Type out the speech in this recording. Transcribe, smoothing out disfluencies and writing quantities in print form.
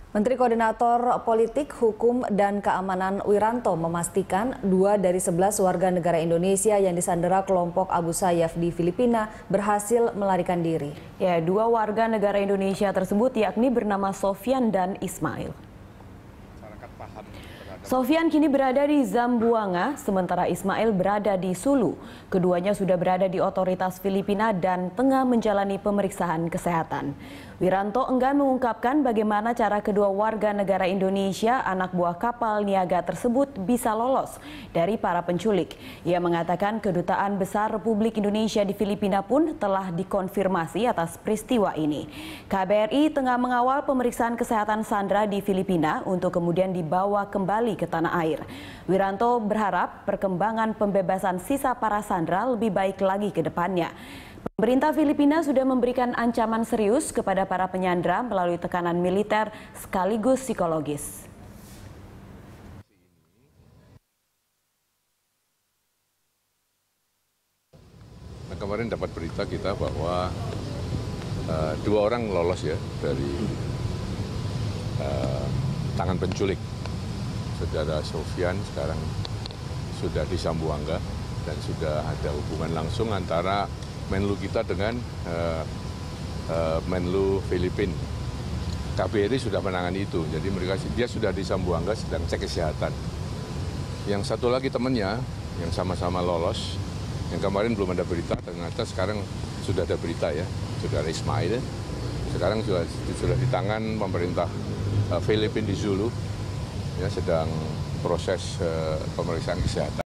Menteri Koordinator Politik, Hukum, dan Keamanan Wiranto memastikan 2 dari 11 warga negara Indonesia yang disandera kelompok Abu Sayyaf di Filipina berhasil melarikan diri. Ya, 2 warga negara Indonesia tersebut yakni bernama Sofyan dan Ismail. Sofyan kini berada di Zamboanga, sementara Ismail berada di Sulu. Keduanya sudah berada di otoritas Filipina dan tengah menjalani pemeriksaan kesehatan. Wiranto enggan mengungkapkan bagaimana cara kedua warga negara Indonesia anak buah kapal niaga tersebut bisa lolos dari para penculik. Ia mengatakan Kedutaan Besar Republik Indonesia di Filipina pun telah dikonfirmasi atas peristiwa ini. KBRI tengah mengawal pemeriksaan kesehatan Sandra di Filipina untuk kemudian dibawa kembali ke tanah air. Wiranto berharap perkembangan pembebasan sisa para sandera lebih baik lagi ke depannya. Pemerintah Filipina sudah memberikan ancaman serius kepada para penyandera melalui tekanan militer sekaligus psikologis. Nah, kemarin dapat berita kita bahwa 2 orang lolos ya dari tangan penculik. Saudara Sofyan sekarang sudah di Zamboanga dan sudah ada hubungan langsung antara Menlu kita dengan Menlu Filipina. KBRI sudah menangani itu, jadi dia sudah di Zamboanga sedang cek kesehatan. Yang satu lagi temannya yang sama-sama lolos, yang kemarin belum ada berita, ternyata sekarang sudah ada berita ya, saudara Ismail. Sekarang sudah di tangan pemerintah Filipina di Sulu, ya sedang proses pemeriksaan kesehatan.